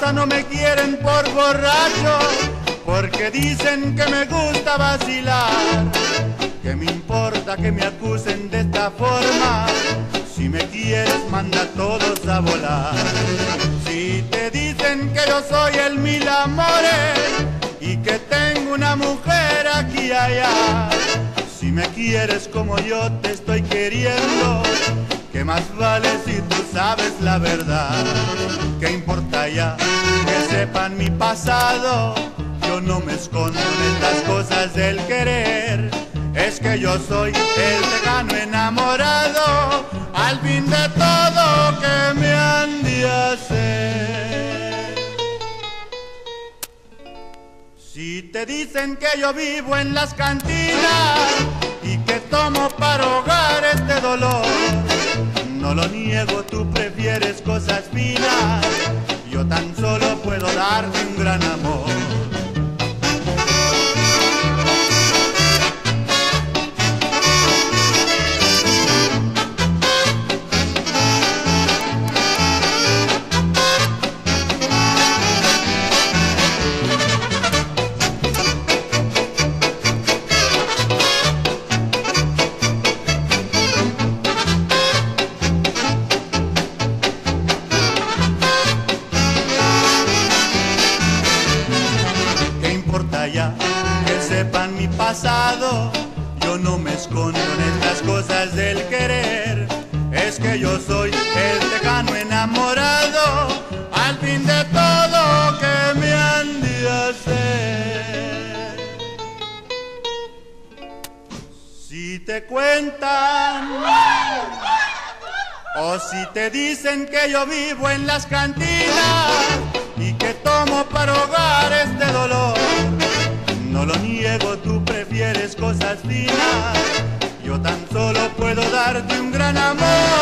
casa no me quieren por borracho, porque dicen que me gusta vacilar. ¿Qué me importa que me acusen de esta forma? Si me quieres, manda a todos a volar. Si te dicen que yo soy el mil amores y que tengo una mujer aquí y allá, si me quieres como yo te estoy queriendo, ¿qué más vale si tú sabes la verdad? ¿Qué importa ya que sepan mi pasado? Yo no me escondo en estas cosas del querer. Es que yo soy el tejano enamorado, al fin de todo que me han de hacer. Si te dicen que yo vivo en las cantinas y que tomo para ahogar este dolor, no lo niego, tú prefieres cosas finas, yo tan solo puedo darte un gran amor. Ya que sepan mi pasado, yo no me escondo en estas cosas del querer. Es que yo soy el tejano enamorado, al fin de todo que me han de hacer. Si te cuentan o si te dicen que yo vivo en las cantinas y que tomo para ahogar este dolor, no lo niego, tú prefieres cosas finas, yo tan solo puedo darte un gran amor.